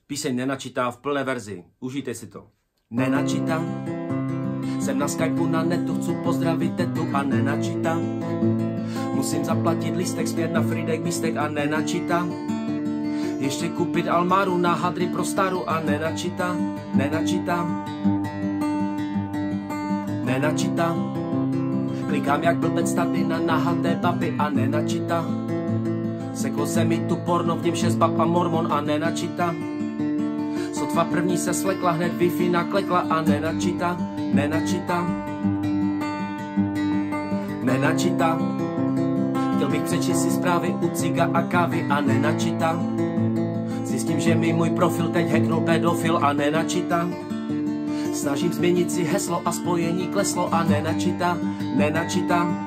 Píseň nenačítám v plné verzi. Užijte si to. Nenačítám. Jsem na Skypeu na netu, chci pozdravit tetu a nenačítám. Musím zaplatit lístek zpět na Fridek místek a nenačítám. Ještě koupit almáru na hadry pro staru a nenačítám. Nenačítám. Nenačítám. Klikám jak blbec tady na nahaté baby a nenačítám. Seklo se mi tu porno, v něm 6 bab a mormon a nenačítám. Sotva první se slekla, hned Wi-Fi naklekla a nenačítám. Nenačítám. Nenačítám. Chtěl bych přečíst si zprávy u ciga a kávy a nenačítám. Zjistím, že mi můj profil teď hacknul pedofil a nenačítám. Snažím změnit si heslo a spojení kleslo a nenačítám. Nenačítám.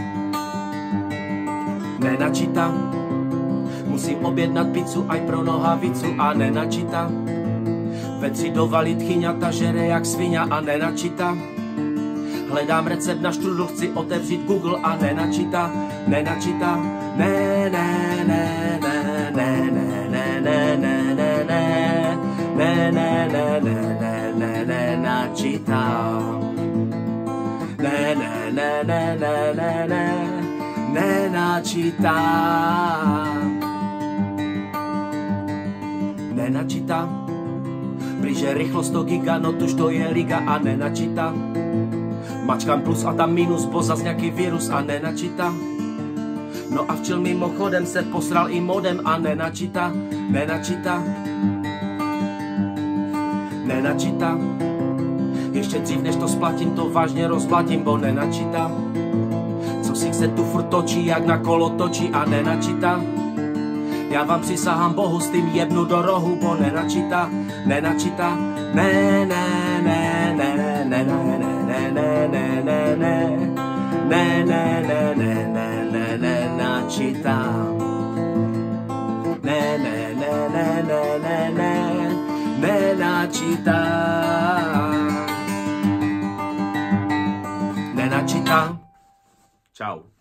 Nenačítám. Musím objednat pizzu aj pro nohavicu a nenačítám. Ve 3 dovalit chyňata žere jak sviňa a nenačítám. Hledám recept na štrudl, chci otevřít Google a nenačítám. Nenačítám. Ne, ne, ne, ne, ne, ne, ne, ne, ne, ne, ne, ne, ne, ne, ne, ne, nenačítám. Ne, ne, ne, ne, ne, ne, ne, nenačítám. Nenačítám. Blíže rychlost 100 giga, no tuž to je liga a nenačítám. Mačkám plus a tam minus, bo zas nějaký virus a nenačítám. No a včel mimochodem se posral i modem a nenačítám. Nenačítám. Nenačítám. Ještě dřív než to splatím, to vážně rozplatím, bo nenačítám. Co si se tu furt točí, jak na kolo točí a nenačítám. Já vám přisahám Bohu, s tím jebnu do rohu, bo nenačítám. Nenačítám. Ne, ne, ne, ne, ne, ne, ne, ne, ne, ne, ne, ne, ne, ne, ne, ne, ne, nenačítám. Ne, ne, ne, ne, ne, ne, ne, nenačítám. Nenačítám. Čau.